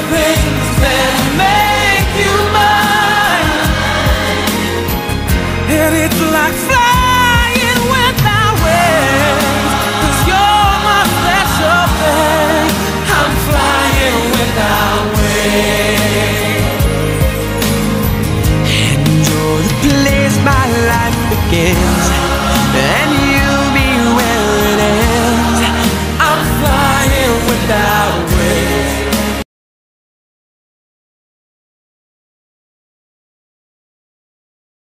things that make you mine. And it's like flying without wings, 'cause you're my special thing. I'm flying without wings. And you're the place my life begins.